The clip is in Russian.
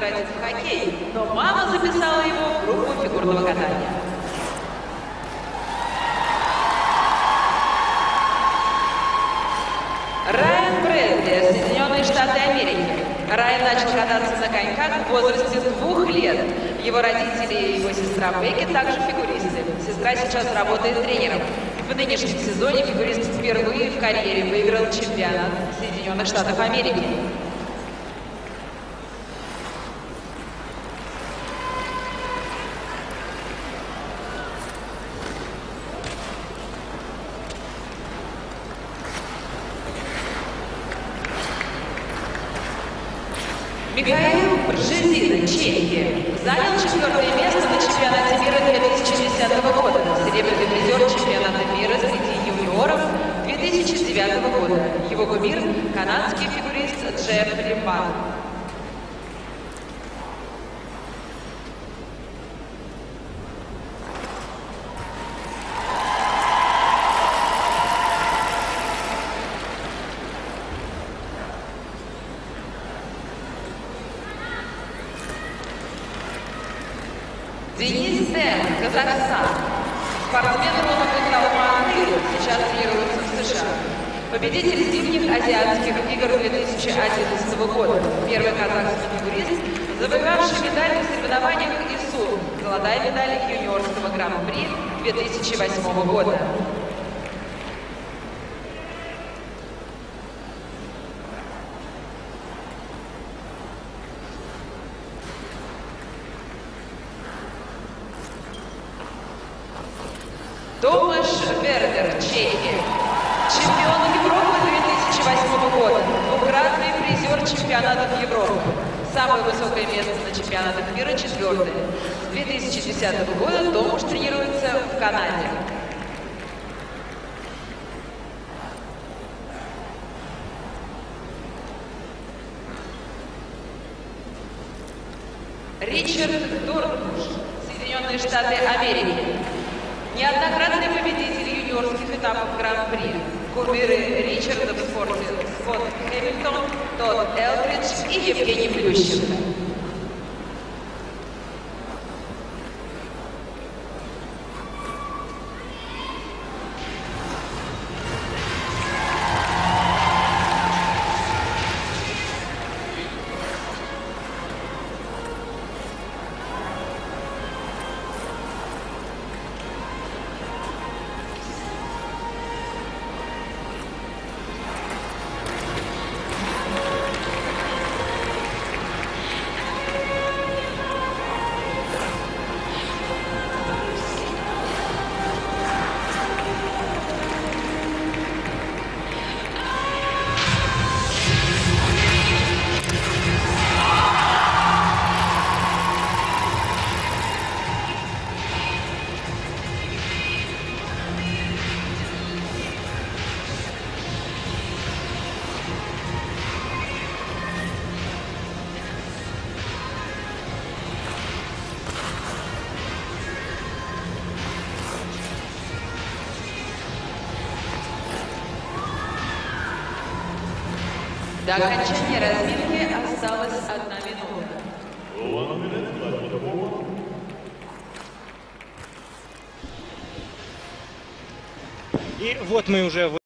обратиться в хоккей, но мама записала его в группу фигурного катания. Райан Брэдли, Соединенные Штаты Америки. Райан начал кататься на коньках в возрасте 2 лет. Его родители и его сестра Бекки также фигуристы. Сестра сейчас работает тренером. В нынешнем сезоне фигурист впервые в карьере выиграл чемпионат Соединенных Штатов Америки. Михаил Бжезина, Чехия, занял 4-е место на чемпионате мира 2010 года, серебряный призер чемпионата мира среди юниоров 2009 года. Его кумир – канадский фигурист Джеффри Бан. Денис Дэн, Казахстан. Спортсмен родом из Алматы, сейчас тренируется в США. Победитель зимних азиатских игр 2011 года. Первый казахский фигурист, завоевавший медаль в соревнованиях ИСУ. Золотая медаль юниорского гран-при 2008 года. Томаш Вердер, Чехия. Чемпион Европы 2008 года. Двукратный призер чемпионатов Европы. Самое высокое место на чемпионатах мира – 4-е. С 2010 года Томаш тренируется в Канаде. Ричард Дорнбуш, Соединенные Штаты Америки. Неоднократный победитель юниорских этапов Гран-при. Кумиры Ричарда в спорте Скотт Хэмилтон, Тодд Элдридж и Евгений Плющенко. До окончания разминки осталась 1 минута. И вот мы уже